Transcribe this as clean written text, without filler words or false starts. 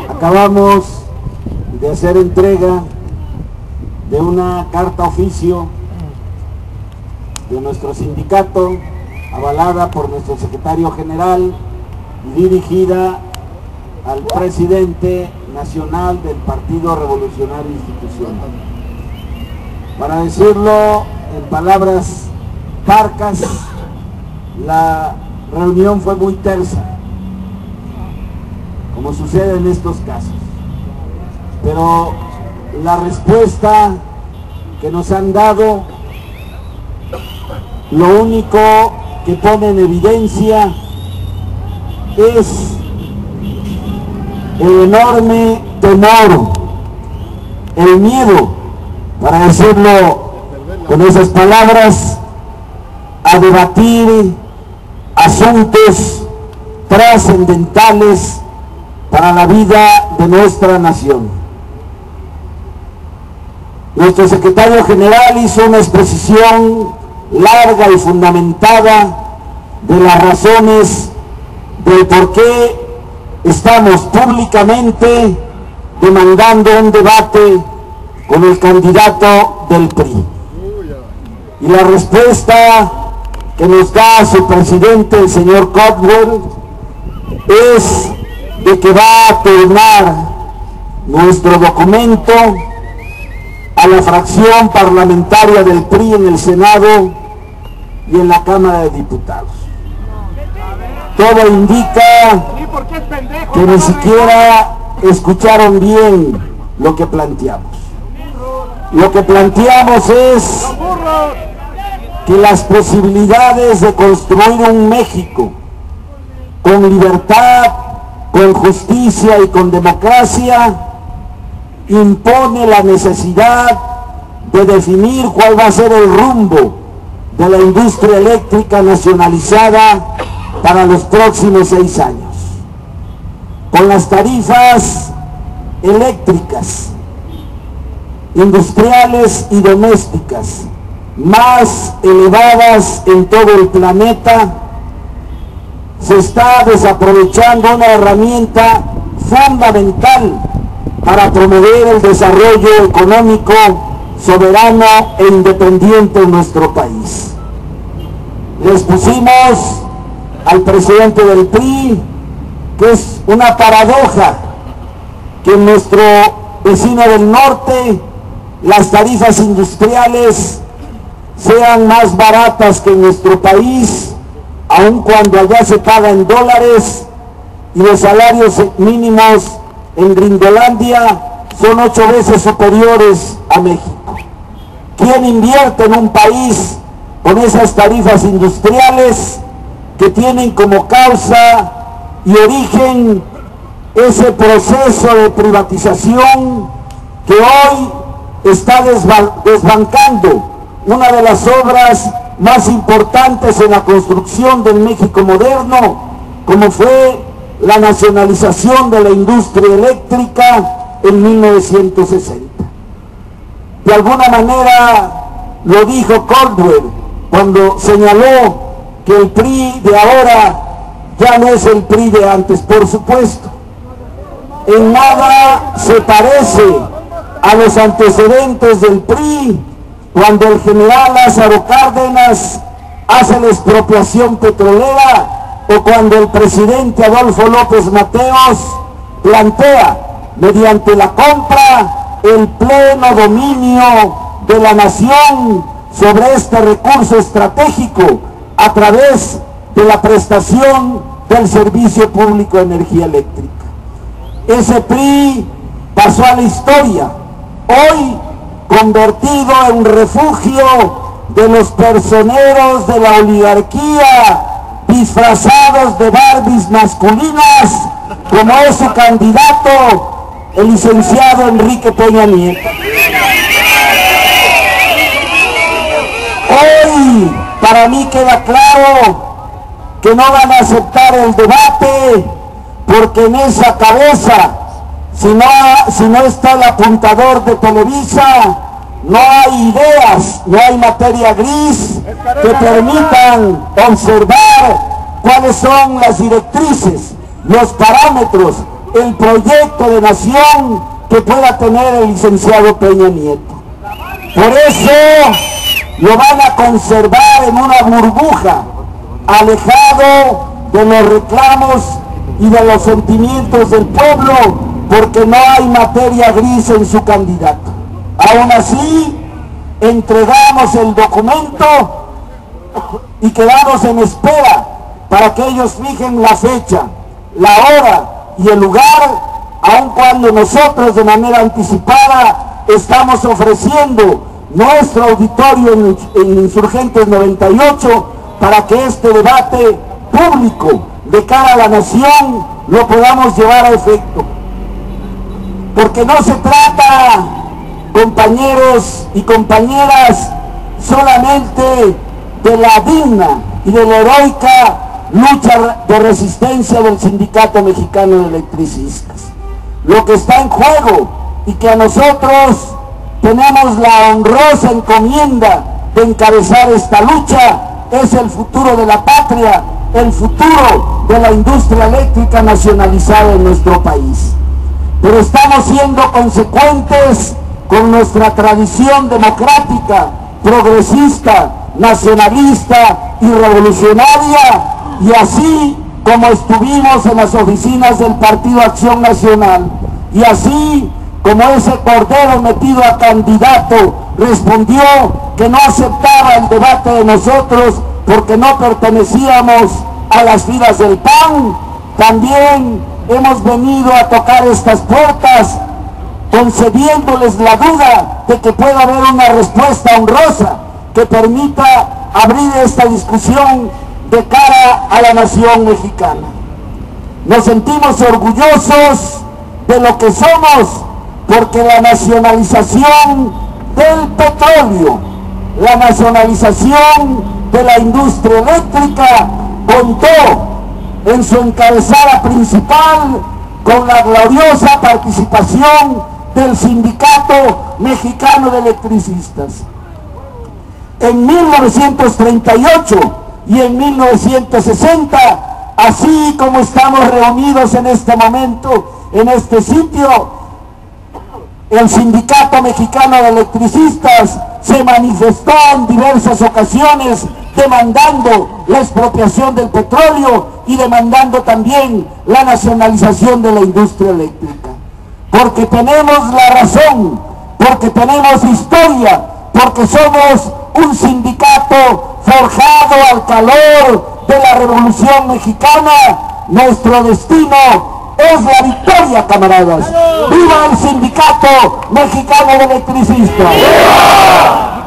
Acabamos de hacer entrega de una carta oficio de nuestro sindicato, avalada por nuestro secretario general y dirigida al presidente nacional del Partido Revolucionario Institucional. Para decirlo en palabras parcas, la reunión fue muy tersa, como sucede en estos casos, pero la respuesta que nos han dado, lo único que pone en evidencia es el enorme temor, el miedo, para decirlo con esas palabras, a debatir asuntos trascendentales para la vida de nuestra nación. Nuestro secretario general hizo una exposición larga y fundamentada de las razones del por qué estamos públicamente demandando un debate con el candidato del PRI. Y la respuesta que nos da su presidente, el señor Caldwell, es de que va a turnar nuestro documento a la fracción parlamentaria del PRI en el Senado y en la Cámara de Diputados. Todo indica que ni siquiera escucharon bien lo que planteamos. Lo que planteamos es que las posibilidades de construir un México con libertad, con justicia y con democracia impone la necesidad de definir cuál va a ser el rumbo de la industria eléctrica nacionalizada para los próximos 6 años. Con las tarifas eléctricas, industriales y domésticas más elevadas en todo el planeta, se está desaprovechando una herramienta fundamental para promover el desarrollo económico soberano e independiente en nuestro país. Les pusimos al presidente del PRI que es una paradoja que en nuestro vecino del norte las tarifas industriales sean más baratas que en nuestro país, aun cuando allá se paga en dólares, y los salarios mínimos en Gringolandia son 8 veces superiores a México. ¿Quién invierte en un país con esas tarifas industriales que tienen como causa y origen ese proceso de privatización que hoy está desbancando una de las obras más importantes en la construcción del México moderno, como fue la nacionalización de la industria eléctrica en 1960? De alguna manera lo dijo Caldwell cuando señaló que el PRI de ahora ya no es el PRI de antes. Por supuesto, en nada se parece a los antecedentes del PRI, cuando el general Lázaro Cárdenas hace la expropiación petrolera, o cuando el presidente Adolfo López Mateos plantea, mediante la compra, el pleno dominio de la nación sobre este recurso estratégico a través de la prestación del servicio público de energía eléctrica. Ese PRI pasó a la historia, hoy convertido en refugio de los personeros de la oligarquía, disfrazados de Barbies masculinas, como es su candidato, el licenciado Enrique Peña Nieto. Hoy para mí queda claro que no van a aceptar el debate, porque en esa cabeza, si no está el apuntador de Televisa, no hay ideas, no hay materia gris que permitan observar cuáles son las directrices, los parámetros el proyecto de nación que pueda tener el licenciado Peña Nieto. Por eso lo van a conservar en una burbuja, alejado de los reclamos y de los sentimientos del pueblo, porque no hay materia gris en su candidato. Aún así, entregamos el documento y quedamos en espera para que ellos fijen la fecha, la hora y el lugar, aun cuando nosotros de manera anticipada estamos ofreciendo nuestro auditorio en Insurgentes 98 para que este debate público de cara a la nación lo podamos llevar a efecto. Porque no se trata, compañeros y compañeras, solamente de la digna y de la heroica lucha de resistencia del Sindicato Mexicano de Electricistas. Lo que está en juego y que a nosotros tenemos la honrosa encomienda de encabezar esta lucha es el futuro de la patria, el futuro de la industria eléctrica nacionalizada en nuestro país. Pero estamos siendo consecuentes con nuestra tradición democrática, progresista, nacionalista y revolucionaria, y así como estuvimos en las oficinas del Partido Acción Nacional, y así como ese cordero metido a candidato respondió que no aceptaba el debate de nosotros porque no pertenecíamos a las filas del PAN, también hemos venido a tocar estas puertas concediéndoles la duda de que pueda haber una respuesta honrosa que permita abrir esta discusión de cara a la nación mexicana. Nos sentimos orgullosos de lo que somos, porque la nacionalización del petróleo, la nacionalización de la industria eléctrica contó en su encabezada principal con la gloriosa participación del Sindicato Mexicano de Electricistas. En 1938 y en 1960, así como estamos reunidos en este momento, en este sitio, el Sindicato Mexicano de Electricistas se manifestó en diversas ocasiones demandando la expropiación del petróleo y demandando también la nacionalización de la industria eléctrica. Porque tenemos la razón, porque tenemos historia, porque somos un sindicato forjado al calor de la Revolución Mexicana. Nuestro destino es la victoria, camaradas. ¡Viva el Sindicato Mexicano de Electricistas! ¡Viva!